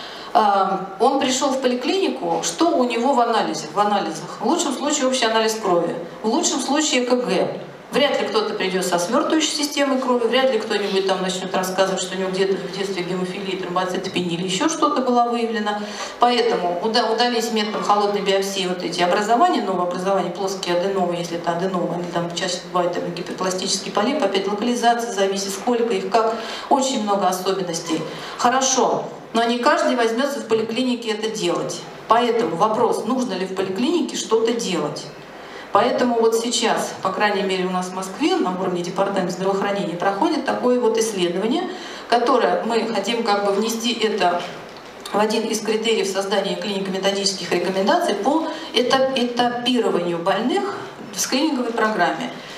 Он пришел в поликлинику, что у него в анализах? В лучшем случае общий анализ крови, в лучшем случае ЭКГ. Вряд ли кто-то придет со свертывающей системой крови, вряд ли кто-нибудь там начнет рассказывать, что у него где-то в детстве гемофилия, тромбоцитопения или еще что-то было выявлено. Поэтому удались методом холодной биопсии вот эти образования, новые образования, плоские аденомы, если это аденома, или там чаще бывает там, гиперпластический полип, опять локализация зависит, сколько их, как, очень много особенностей. Хорошо. Но не каждый возьмется в поликлинике это делать. Поэтому вопрос, нужно ли в поликлинике что-то делать. Поэтому вот сейчас, по крайней мере у нас в Москве, на уровне департамента здравоохранения, проходит такое вот исследование, которое мы хотим как бы внести это в один из критериев создания клинико-методических рекомендаций по этапированию больных в скрининговой программе.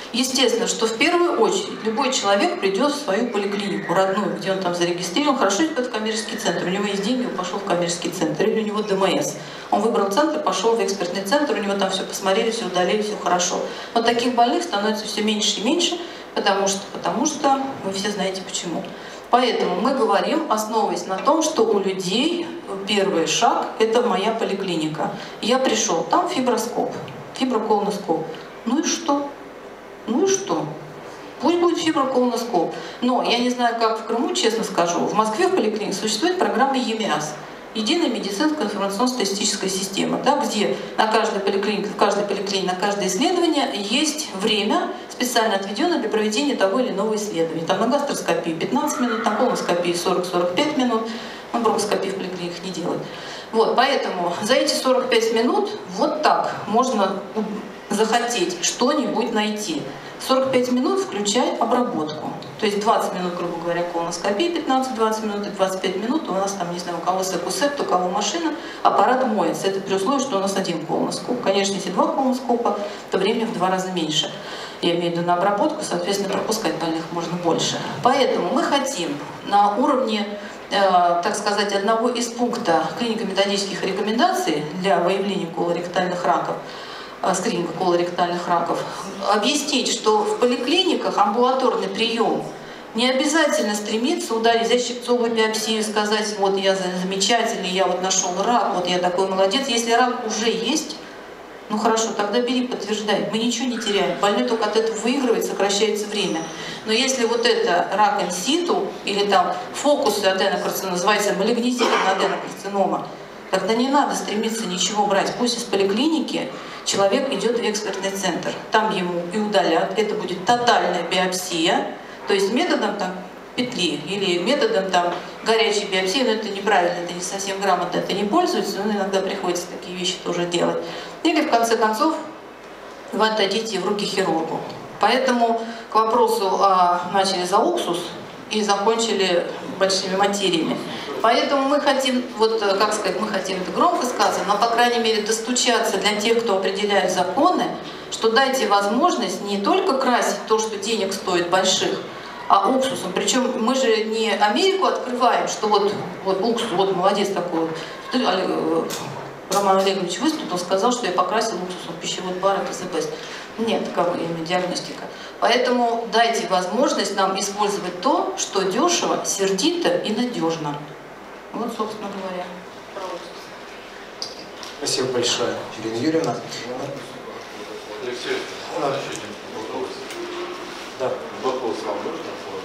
Естественно, что в первую очередь любой человек придет в свою поликлинику родную, где он там зарегистрирован, хорошо идет в коммерческий центр, у него есть деньги, он пошел в коммерческий центр, или у него ДМС. Он выбрал центр, пошел в экспертный центр, у него там все посмотрели, все удалили, все хорошо. Но таких больных становится все меньше и меньше, потому что вы все знаете почему. Поэтому мы говорим, основываясь на том, что у людей первый шаг – это моя поликлиника. Я пришел, там фиброскоп, фиброколоноскоп. Ну и что? Ну и что? Пусть будет фиброколоноскоп. Но я не знаю, как в Крыму, честно скажу, в Москве в поликлинике существует программа ЕМИАС. Единая медицинская информационно-статистическая система, да, где на каждой поликлинике, в каждой поликлинике, на каждое исследование есть время, специально отведенное для проведения того или иного исследования. Там на гастроскопии 15 минут, на колоноскопии 40-45 минут, но бронхоскопии в поликлиниках не делают. Вот, поэтому за эти 45 минут вот так можно захотеть что-нибудь найти. 45 минут включая обработку. То есть 20 минут, грубо говоря, колоноскопия, 15-20 минут и 25 минут у нас там, не знаю, у кого секусепт, у кого машина, аппарат моется. Это при условии, что у нас один колоноскоп. Конечно, если два колоноскопа, то времени в 2 раза меньше. Я имею в виду на обработку, соответственно, пропускать больных можно больше. Поэтому мы хотим на уровне, так сказать, одного из пунктов клинико-методических рекомендаций для выявления колоректальных раков, скрининга колоректальных раков, объяснить, что в поликлиниках амбулаторный прием не обязательно стремиться удалить защипцовую биопсию, сказать, вот я замечательный, я вот нашел рак, вот я такой молодец. Если рак уже есть, ну хорошо, тогда бери, подтверждай. Мы ничего не теряем. Больной только от этого выигрывает, сокращается время. Но если вот это рак инситу или там фокус аденокарцинома, называется малигнизированная аденокарцинома, тогда не надо стремиться ничего брать. Пусть из поликлиники человек идет в экспертный центр. Там ему и удалят. Это будет тотальная биопсия. То есть методом там петли или методом там горячей биопсии, но это неправильно, это не совсем грамотно, это не пользуется, но иногда приходится такие вещи тоже делать. Или в конце концов вы отдадите в руки хирургу. Поэтому к вопросу начали за уксус и закончили большими материями. Поэтому мы хотим, вот как сказать, мы хотим, это громко сказано, но по крайней мере достучаться для тех, кто определяет законы, что дайте возможность не только красить то, что денег стоит больших, а уксусом. Причем мы же не Америку открываем, что вот уксус, вот молодец такой. Роман Олегович выступил, сказал, что я покрасил уксусом пищевой бар, это the best. Нет, таковая именно диагностика. Поэтому дайте возможность нам использовать то, что дешево, сердито и надежно. Вот, собственно говоря. Спасибо большое, Ирина Юрьевна. Алексей, Да. вопрос вам можно?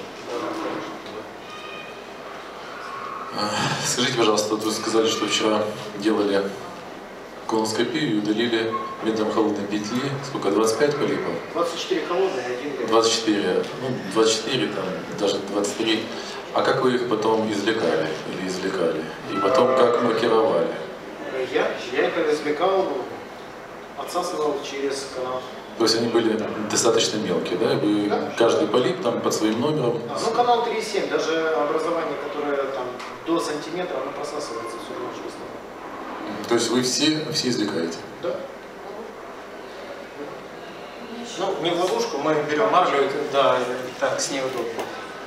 Скажите, пожалуйста, вот вы сказали, что вчера делали колоноскопию и удалили методом холодной петли, сколько, 25 полипов? 24 колонны и 1 24, ну 24, там, даже 23. А как вы их потом извлекали или извлекали? И потом как маркировали? Я их извлекал, отсасывал через канал. То есть они были достаточно мелкие, да? Вы каждый полип там под своим номером? Ну, канал 3,7, даже образование, которое там до сантиметра, оно просасывается все равно через канал. То есть вы все извлекаете? Да. Ну, не в ловушку, мы берем марлю, да, так, с ней удобно.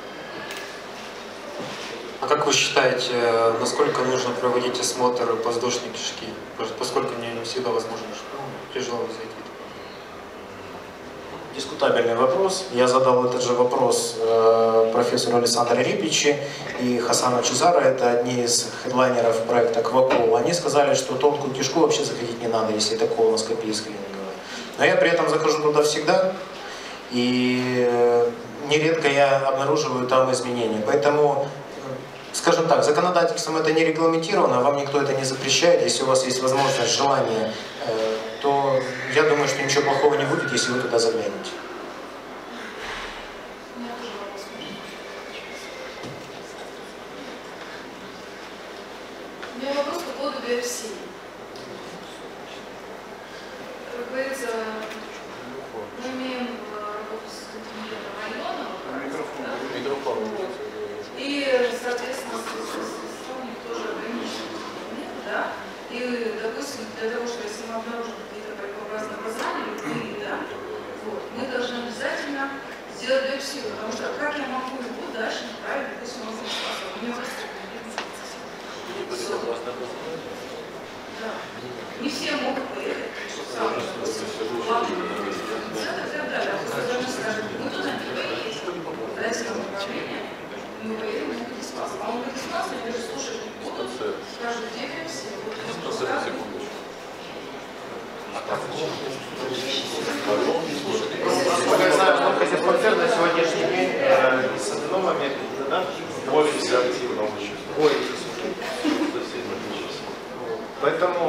А как вы считаете, насколько нужно проводить осмотр подвздошной кишки? Поскольку не всегда возможно, что тяжело зайти. Дискутабельный вопрос. Я задал этот же вопрос профессору Александру Рипичи и Хасану Чезаро, это одни из хедлайнеров проекта Квакол. Они сказали, что тонкую кишку вообще заходить не надо, если это колоноскопия скрининговая. Но я при этом захожу туда всегда, и нередко я обнаруживаю там изменения. Поэтому, скажем так, законодательством это не регламентировано, вам никто это не запрещает. Если у вас есть возможность, желание, то я думаю, что ничего плохого не будет, если вы туда заглянете. У меня вопрос по поводу биопсии. Как говорится, мы имеем работу с районом, и, соответственно, тоже ограничены, да? И, допустим, для того, чтобы если мы обнаружим какие-то полипообразные образования, любые, да, вот, мы должны обязательно сделать биопсию, потому что как я могу его дальше направить, допустим, в способ? У него да. Не все могут поехать, сам, главный центр и так далее. А вы скажете, мы туда не поедем, российское направление, мы поедем в диспансер. А он в диспансере, они же слушать не будут, скажут, где все. Насколько я знаю, много диспансер на сегодняшний день с аденомами, да? Офисы активно очень. Поэтому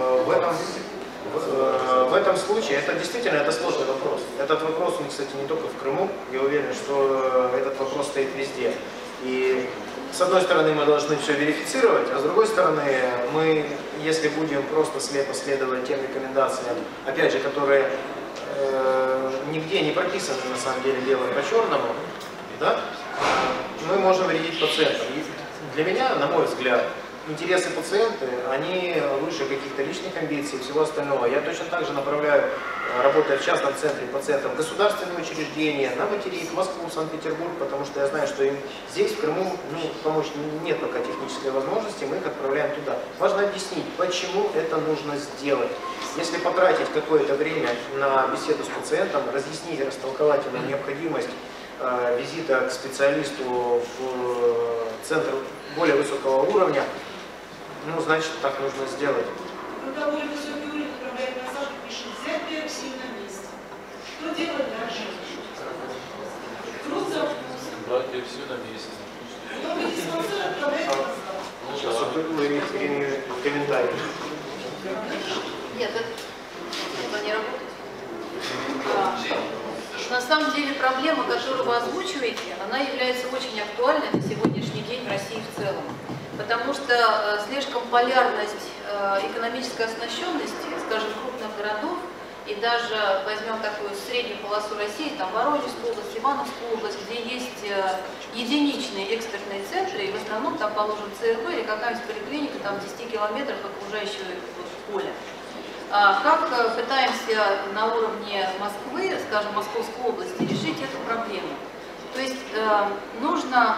в этом случае это действительно это сложный вопрос. Этот вопрос, он, кстати, не только в Крыму. Я уверен, что этот вопрос стоит везде. И с одной стороны мы должны все верифицировать, а с другой стороны мы, если будем просто слепо следовать тем рекомендациям, опять же, которые нигде не прописаны на самом деле белым по черному, да, мы можем вредить пациентам. И для меня, на мой взгляд, интересы пациента, они выше каких-то личных амбиций и всего остального. Я точно так же направляю, работая в частном центре, пациентов в государственные учреждения, на материк, в Москву, в Санкт-Петербург, потому что я знаю, что им здесь, в Крыму, помочь нет пока технической возможности, мы их отправляем туда. Важно объяснить, почему это нужно сделать. Если потратить какое-то время на беседу с пациентом, разъяснить, растолковать ему необходимость визита к специалисту в центр более высокого уровня, ну, значит, так нужно сделать. Когда более высокий уровень отправляет назад и пишет, взять биопсию на месте. Что делать дальше? Труд за вкус. Брать биопсию на месте. Много диспансер отправляет назад. Сейчас комментарий. Нет, это не работает. На самом деле проблема, которую вы озвучиваете, она является очень актуальной на сегодняшний день в России в целом. Потому что слишком полярность экономической оснащенности, скажем, крупных городов, и даже возьмем такую среднюю полосу России, там Воронежскую область, Ивановскую область, где есть единичные экспертные центры, и в основном там положен ЦРБ или какая-нибудь поликлиника там в 10 километрах окружающего поля. Как пытаемся на уровне Москвы, скажем, Московской области, решить эту проблему? То есть нужно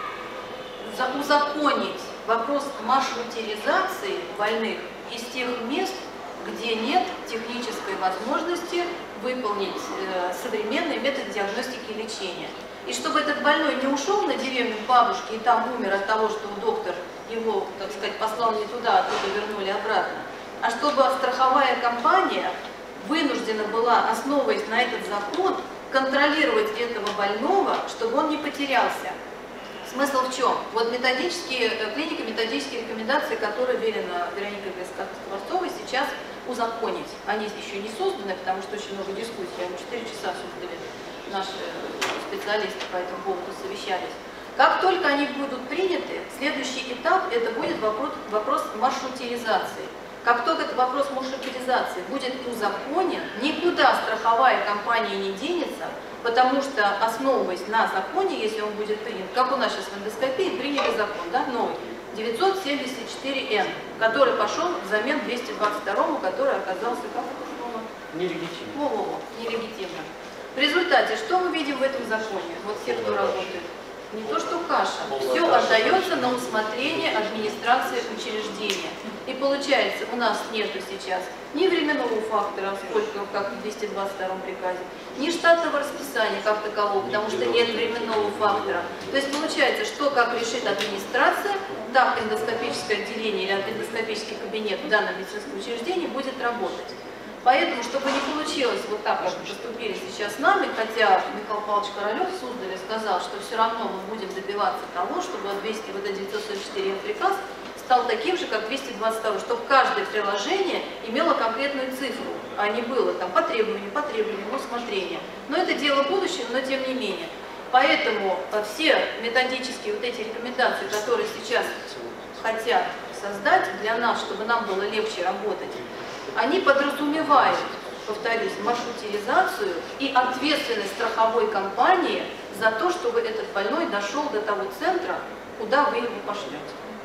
узаконить вопрос маршрутизации больных из тех мест, где нет технической возможности выполнить современные методы диагностики и лечения. И чтобы этот больной не ушел на деревню к бабушке и там умер от того, что доктор его, так сказать, послал не туда, оттуда вернули обратно, а чтобы страховая компания вынуждена была, основываясь на этот закон, контролировать этого больного, чтобы он не потерялся. Смысл в чем? Вот клиника методические рекомендации, которые велено Вероникой Скворцовой сейчас узаконить. Они еще не созданы, потому что очень много дискуссий. Они 4 часа создали наши специалисты по этому поводу, совещались. Как только они будут приняты, следующий этап это будет вопрос маршрутизации. Как только этот вопрос маршрутизации будет узаконен, никуда страховая компания не денется, потому что, основываясь на законе, если он будет принят, как у нас сейчас в эндоскопии, приняли закон, да, новый, 974Н, который пошел взамен 222-му, который оказался, как это слово? Нелегитимно. Во-во-во, нелегитимно. В результате, что мы видим в этом законе? Вот все, кто работает. Не то, что каша. Все отдается на усмотрение администрации учреждения. И получается, у нас нету сейчас ни временного фактора, сколько, как в 222 приказе, ни штатного расписания как такового, потому что нет временного фактора. То есть получается, что как решит администрация, так эндоскопическое отделение или эндоскопический кабинет в данном медицинском учреждении будет работать. Поэтому, чтобы не получилось вот так, как поступили сейчас с нами, хотя Михаил Павлович Королев Суздаль сказал, что все равно мы будем добиваться того, чтобы 944 приказ стал таким же, как 222, чтобы каждое приложение имело конкретную цифру, а не было там по требованию, на усмотрение. Но это дело будущего, но тем не менее. Поэтому все методические вот эти рекомендации, которые сейчас хотят создать для нас, чтобы нам было легче работать, они подразумевают, повторюсь, маршрутизацию и ответственность страховой компании за то, чтобы этот больной дошел до того центра, куда вы его пошлете.